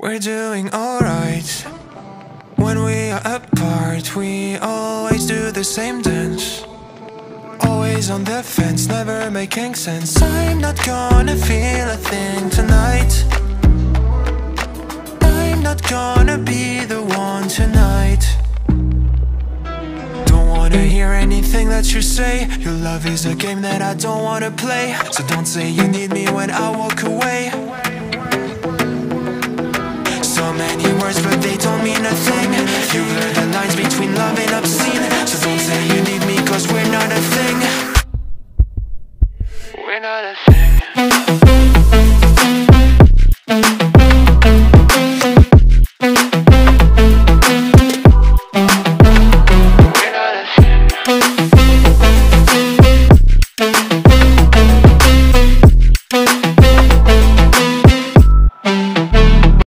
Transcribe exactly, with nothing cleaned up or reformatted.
We're doing alright. When we are apart, we always do the same dance. Always on the fence, never making sense. I'm not gonna feel a thing tonight. I'm not gonna be the one tonight. Don't wanna hear anything that you say. Your love is a game that I don't wanna play. So don't say you need me when I walk away. So many words but they don't mean a thing. You blur the lines between love and obsession.